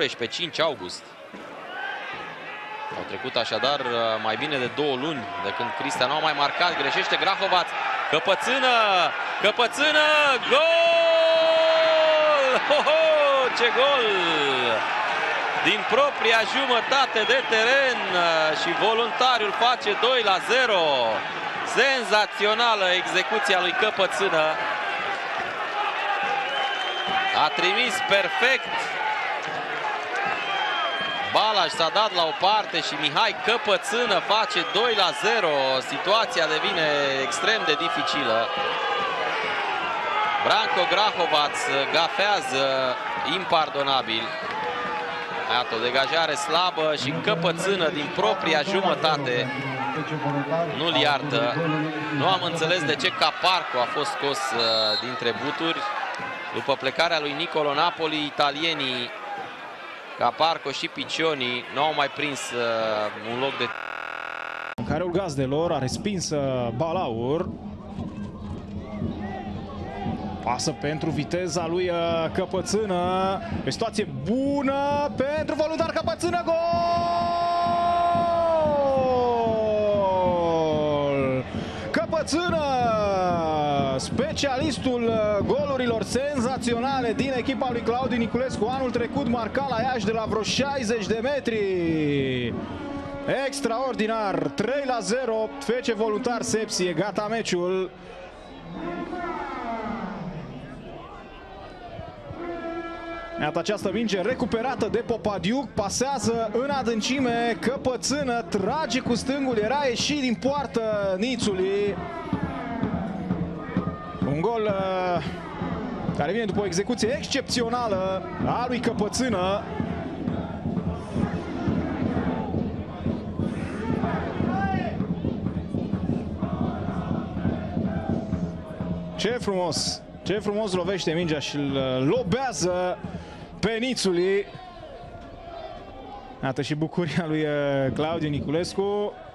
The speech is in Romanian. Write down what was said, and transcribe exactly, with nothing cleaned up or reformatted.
paisprezece, cinci august. Au trecut așadar mai bine de două luni de când Cristian nu a mai marcat. Greșește Grahovac. Căpățână! Căpățână! Gol! Ho, ho! Ce gol! Din propria jumătate de teren și voluntariul face doi la zero. Senzațională execuția lui Căpățână. A trimis perfect. Balaj s-a dat la o parte și Mihai Căpățână face doi la zero. Situația devine extrem de dificilă. Branko Grahovac gafează impardonabil. Iată o degajare slabă și Căpățână din propria jumătate nu-l iartă. Nu am înțeles de ce Caparco a fost scos dintre buturi. După plecarea lui Nicolo Napoli, italienii Caparco și Piccioni nu au mai prins uh, un loc de... Careul gazdelor a respins Balaur. Pasă pentru viteza lui Căpățână. Pe situație bună pentru voluntar Căpățână. Gol! Căpățână, specialistul golurilor senzaționale din echipa lui Claudiu Niculescu. Anul trecut marca la Iași de la vreo șaizeci de metri. Extraordinar, trei la zero. F C Voluntar Sepsi, e gata meciul. Iată această minge recuperată de Popadiuc, pasează în adâncime, Căpățână trage cu stângul, era ieșit din poartă Nițului. Un gol uh, care vine după o execuție excepțională a lui Căpățână. Ce frumos, ce frumos lovește mingea și îl lobează pe Nițului. Iată și bucuria lui Claudiu Niculescu.